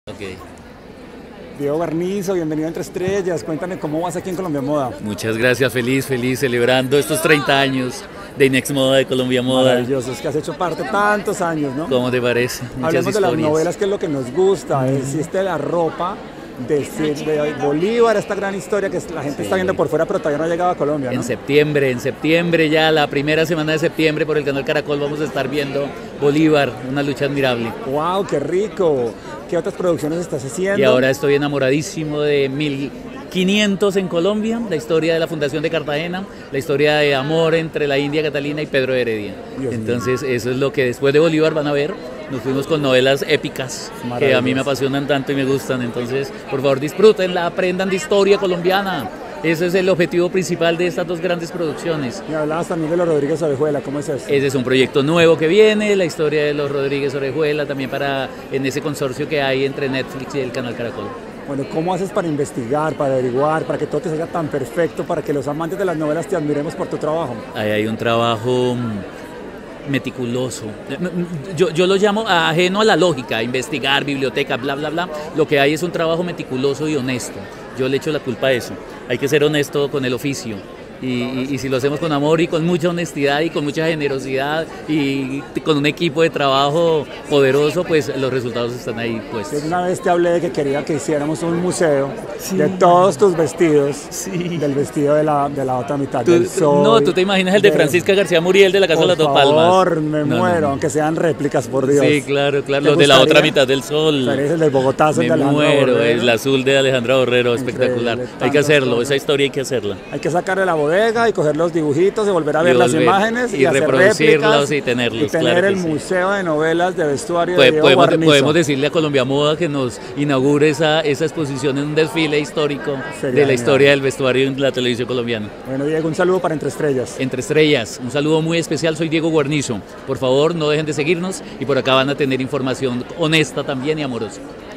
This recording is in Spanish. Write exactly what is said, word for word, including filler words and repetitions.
Ok. Diego Guarnizo, bienvenido a Entre Estrellas. Cuéntame cómo vas aquí en Colombia Moda. Muchas gracias, feliz, feliz, celebrando estos treinta años de Inex Moda, de Colombia Moda. Maravilloso, es que has hecho parte tantos años, ¿no? ¿Cómo te parece? Muchas Hablemos historias. de las novelas, que es lo que nos gusta. Existe la ropa de, de Bolívar, esta gran historia que la gente Sí. está viendo por fuera, pero todavía no ha llegado a Colombia, ¿no? En septiembre, en septiembre ya, la primera semana de septiembre, por el canal Caracol vamos a estar viendo Bolívar, una lucha admirable. ¡Wow, qué rico! ¿Qué otras producciones estás haciendo? Y ahora estoy enamoradísimo de mil quinientos en Colombia, la historia de la fundación de Cartagena, la historia de amor entre la India Catalina y Pedro de Heredia. Dios Entonces eso es lo que después de Bolívar van a ver. Nos fuimos con novelas épicas que a mí me apasionan tanto y me gustan. Entonces, por favor, disfrútenla, aprendan de historia colombiana. Ese es el objetivo principal de estas dos grandes producciones. Me hablabas también de los Rodríguez Orejuela, ¿cómo es eso? Ese es un proyecto nuevo que viene, la historia de los Rodríguez Orejuela, también para en ese consorcio que hay entre Netflix y el canal Caracol. Bueno, ¿cómo haces para investigar, para averiguar, para que todo te salga tan perfecto, para que los amantes de las novelas te admiremos por tu trabajo? Ahí hay un trabajo meticuloso. Yo, yo lo llamo ajeno a la lógica, investigar, biblioteca, bla, bla, bla. Lo que hay es un trabajo meticuloso y honesto. Yo le echo la culpa a eso. Hay que ser honesto con el oficio. Y, y, y si lo hacemos con amor y con mucha honestidad y con mucha generosidad y con un equipo de trabajo poderoso, pues los resultados están ahí puestos. Una vez te hablé de que quería que hiciéramos un museo Sí. de todos tus vestidos, Sí. del vestido de la, de la otra mitad Tú- del sol. no, tú te imaginas el de Francisca García Muriel de la Casa de las Dos Palmas. Por favor, me No, no, muero, no. aunque sean réplicas, por Dios. Sí, claro, claro. ¿Te Los de la gustaría? otra mitad del sol. Parece el del Bogotazo, el Me de Alejandro muero, Borrero. el azul de Alejandra Borrero, espectacular. Increíble, Hay que tantas hacerlo, cosas. esa historia hay que hacerla. Hay que sacarle la bodega y coger los dibujitos y volver a Y ver las volver- imágenes y, y hacer reproducirlos réplicas y tenerlos, y tener claro que el sí. museo de novelas de vestuario de Pues, Diego podemos, Guarnizo. podemos decirle a Colombia Moda que nos inaugure esa, esa exposición en un desfile histórico Sería de la genial. historia del vestuario en la televisión colombiana. Bueno, Diego, un saludo para Entre Estrellas. Entre Estrellas, un saludo muy especial, soy Diego Guarnizo. Por favor, no dejen de seguirnos y por acá van a tener información honesta también y amorosa.